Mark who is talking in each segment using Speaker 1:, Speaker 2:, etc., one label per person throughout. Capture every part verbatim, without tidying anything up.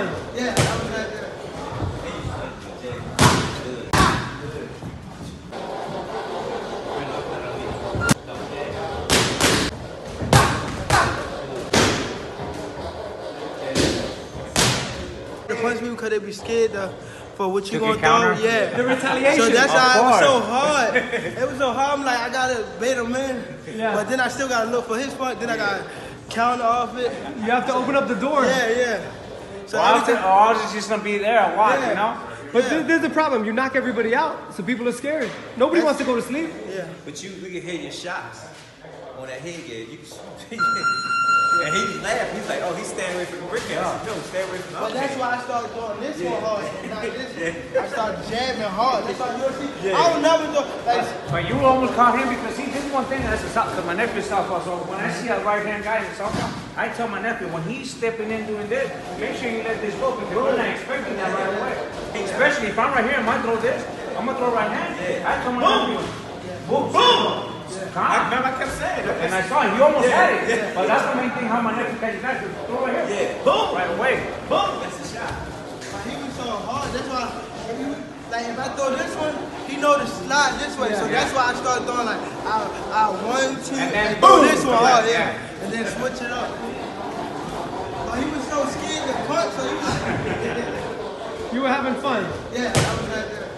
Speaker 1: fun.
Speaker 2: Yeah, I was right there. They punch me because they be scared to, for what you
Speaker 3: To
Speaker 2: gonna
Speaker 3: get counter?
Speaker 2: throw. Yeah.
Speaker 1: The retaliation.
Speaker 2: So that's
Speaker 3: Of
Speaker 2: why it was so
Speaker 3: course.
Speaker 2: hard. It was so hard. I'm like, I gotta bait him in.
Speaker 1: Yeah.
Speaker 2: But then I still gotta look for his punch. Then I gotta counter off it.
Speaker 1: You have to open up the door.
Speaker 2: Yeah, yeah. So
Speaker 3: Or
Speaker 2: every
Speaker 3: else, it-
Speaker 2: time-
Speaker 3: or else it's just gonna be there a while,
Speaker 2: Yeah.
Speaker 3: you know?
Speaker 1: But
Speaker 2: Yeah.
Speaker 1: th- there's a problem. You knock everybody out, so people are scared. Nobody wants to go to sleep.
Speaker 2: Yeah.
Speaker 4: But you, we can hear your shots on that headgear. You can, and he was laughing. He's like, "Oh, he's staying away from the brick house." No, stay away from the
Speaker 2: But
Speaker 4: other
Speaker 2: that's
Speaker 4: hand.
Speaker 2: why I started doing this one hard and not this one. I started jamming hard. That's why you'll see. I don't never do like.
Speaker 3: But you almost caught him because he did one thing, and that's a south, because my nephew's southpaw. So when I see a right-hand guy in the southpaw, I tell my nephew, when he's stepping in doing this, make sure you let this go because we're not expecting that right away. Especially if I'm right here, I might throw this, I'm gonna throw right hand. I tell my nephew, boom, boom.
Speaker 4: I
Speaker 3: Calm.
Speaker 4: remember I kept saying that.
Speaker 3: And I saw him, he almost had it. But that's the main thing, how my nephew catches that, to throw right here.
Speaker 4: Yeah, boom,
Speaker 3: Right away.
Speaker 4: boom. That's the shot.
Speaker 2: He was so hard. That's why, if you, like, if I throw this one, he know to slide this way. So that's why I started throwing like, I, I one, two,
Speaker 3: And
Speaker 2: and,
Speaker 3: then
Speaker 2: throw
Speaker 3: boom.
Speaker 2: this one hard,
Speaker 3: Yeah.
Speaker 2: yeah, and then switch it up. But he was so scared to punch, so he was like,
Speaker 1: You were having fun.
Speaker 2: yeah, I was right there.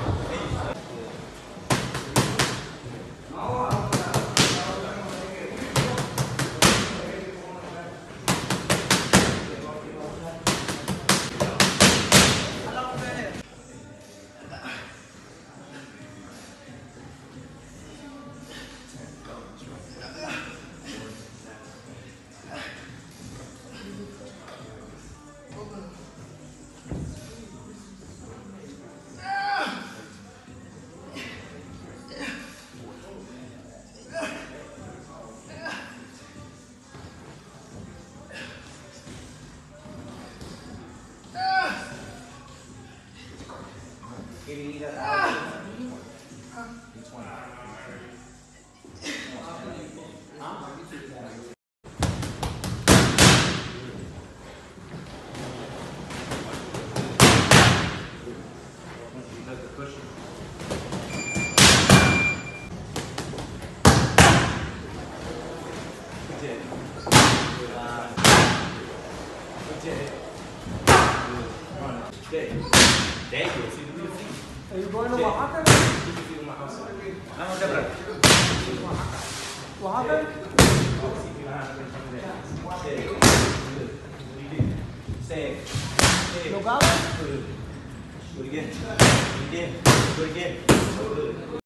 Speaker 4: There you go. See the feet.
Speaker 1: Are you going to Oaxaca?
Speaker 4: I'm gonna grab
Speaker 1: Oaxaca?
Speaker 4: Say it. Say it.
Speaker 1: Nogales?
Speaker 4: Do it again. Do it again. Do it again.